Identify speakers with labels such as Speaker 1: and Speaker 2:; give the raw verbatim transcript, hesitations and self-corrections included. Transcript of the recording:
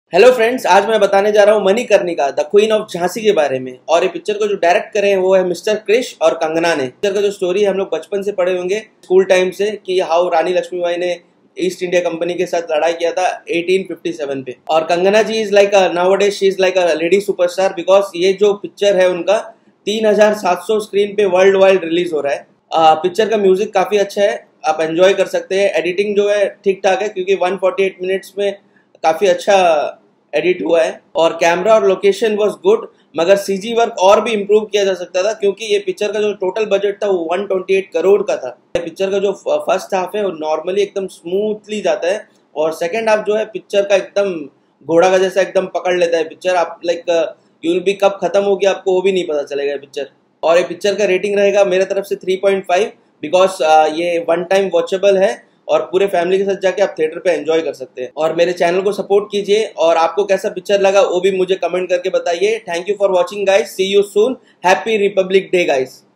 Speaker 1: Hello friends, आज मैं बताने जा रहा हूँ Manikarnika the queen of Jhansi के बारे में। और ये पिक्चर को जो डायरेक्ट करे हैं वो है मिस्टर क्रिश और कंगना ने। पिक्चर का जो स्टोरी है हम लोग बचपन से पढ़े होंगे स्कूल टाइम से कि हाउ रानी लक्ष्मीबाई ने ईस्ट इंडिया कंपनी के साथ लड़ाई किया था एटीन फिफ्टी सेवन पे। और Kangana ji is like nowadays she is like a lady superstar because ये जो पिक्चर है उनका तीन हजार सात सौ स्क्रीन पे वर्ल्ड वाइड रिलीज हो रहा है। पिक्चर का म्यूजिक काफी अच्छा है, आप एंजॉय कर सकते हैं। एडिटिंग जो है ठीक ठाक है क्योंकि वन फोर्टी एट मिनट्स में काफी अच्छा एडिट हुआ है। और कैमरा और लोकेशन वाज गुड, मगर सीजी वर्क और भी इम्प्रूव किया जा सकता था क्योंकि ये पिक्चर का जो टोटल बजट था वो वन ट्वेंटी एट करोड़ का था। पिक्चर का जो फर्स्ट हाफ है वो नॉर्मली एकदम स्मूथली जाता है और सेकंड हाफ जो है पिक्चर का एकदम घोड़ा का जैसा एकदम पकड़ लेता है पिक्चर। आप लाइक यू विल बी कब खत्म होगी आपको वो भी नहीं पता चलेगा पिक्चर। और ये पिक्चर का रेटिंग रहेगा मेरे तरफ से थ्री पॉइंट फाइव बिकॉज ये वन टाइम वॉचेबल है और पूरे फैमिली के साथ जाके आप थिएटर पे एंजॉय कर सकते हैं। और मेरे चैनल को सपोर्ट कीजिए और आपको कैसा पिक्चर लगा वो भी मुझे कमेंट करके बताइए। Thank you for watching guys, see you soon, happy republic day guys.